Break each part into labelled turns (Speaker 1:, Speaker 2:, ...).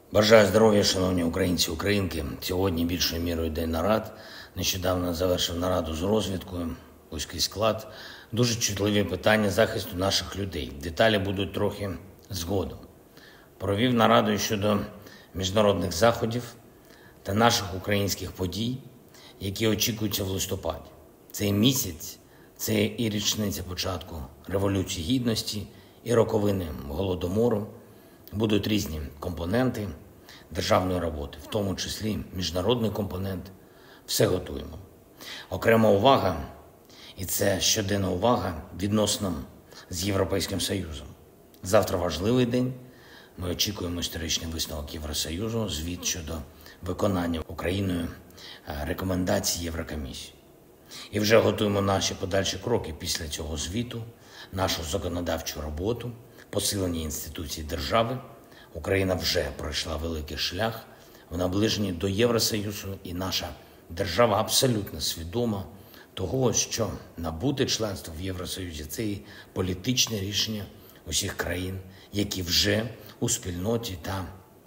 Speaker 1: Бажаю здоров'я, шановні українці, українки. Сьогодні більшою мірою день нарад. Нещодавно завершив нараду з розвідкою, вузький склад. Дуже чутливі питання захисту наших людей. Деталі будуть трохи згодом. Провів нараду щодо міжнародних заходів та наших українських подій, які очікуються в листопаді. Цей місяць – це і річниця початку Революції Гідності, і роковини Голодомору. Будуть різні компоненти державної роботи, в тому числі міжнародний компонент. Все готуємо. Окрема увага, і це щоденна увага, відносно з Європейським Союзом. Завтра важливий день. Ми очікуємо історичний висновок Євросоюзу, звіт щодо виконання Україною рекомендацій Єврокомісії. І вже готуємо наші подальші кроки після цього звіту, нашу законодавчу роботу, посилення інституцій держави. Україна вже пройшла великий шлях в наближенні до Євросоюзу, і наша держава абсолютно свідома того, що набути членство в Євросоюзі – це і політичне рішення усіх країн, які вже у спільноті та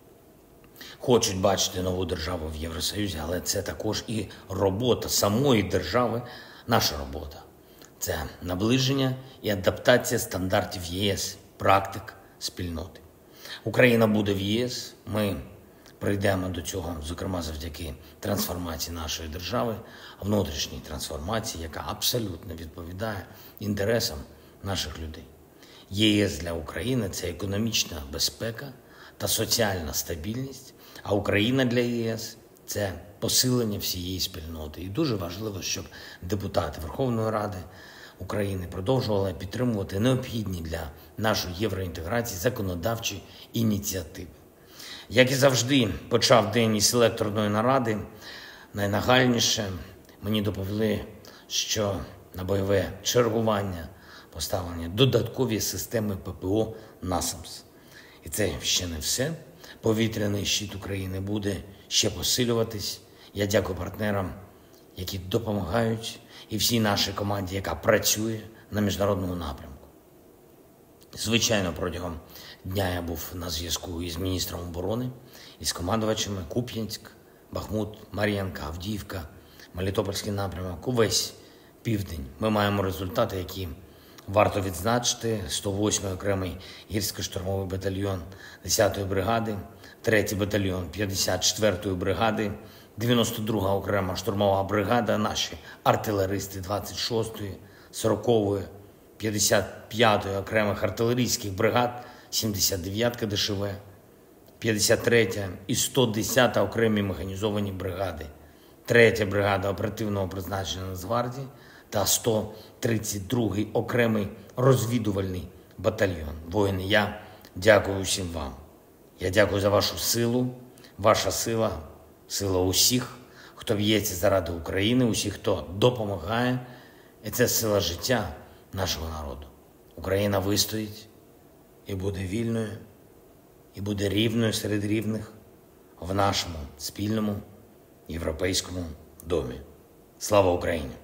Speaker 1: хочуть бачити нову державу в Євросоюзі, але це також і робота самої держави, наша робота. Це наближення і адаптація стандартів ЄС, практик спільноти. Україна буде в ЄС, ми прийдемо до цього, зокрема, завдяки трансформації нашої держави, внутрішній трансформації, яка абсолютно відповідає інтересам наших людей. ЄС для України – це економічна безпека та соціальна стабільність, а Україна для ЄС – це посилення всієї спільноти. І дуже важливо, щоб депутати Верховної Ради України продовжували підтримувати необхідні для нашої євроінтеграції законодавчі ініціативи. Як і завжди, почав день із селекторної наради. Найнагальніше мені доповіли, що на бойове чергування поставлені додаткові системи ППО «Насамс». І це ще не все. Повітряний щит України буде ще посилюватись. Я дякую партнерам, які допомагають, і всій нашій команді, яка працює на міжнародному напрямку. Звичайно, протягом дня я був на зв'язку із міністром оборони, із командувачами Куп'янськ, Бахмут, Мар'їнка, Авдіївка, Мелітопольський напрямок, увесь південь. Ми маємо результати, які варто відзначити. 108-й окремий гірсько-штурмовий батальйон 10-ї бригади, 3-й батальйон 54-ї бригади, 92-га окрема штурмова бригада, наші артилеристи 26-ї, 40-ї, 55-ї окремих артилерійських бригад, 79-ка ДШВ, 53-я і 110-та окремі механізовані бригади, 3-я бригада оперативного призначення Нацгвардії та 132-й окремий розвідувальний батальйон. Воїни, я дякую усім вам. Я дякую за вашу силу, ваша сила – сила усіх, хто б'ється заради України, усіх, хто допомагає. І це сила життя нашого народу. Україна вистоїть і буде вільною, і буде рівною серед рівних в нашому спільному європейському домі. Слава Україні!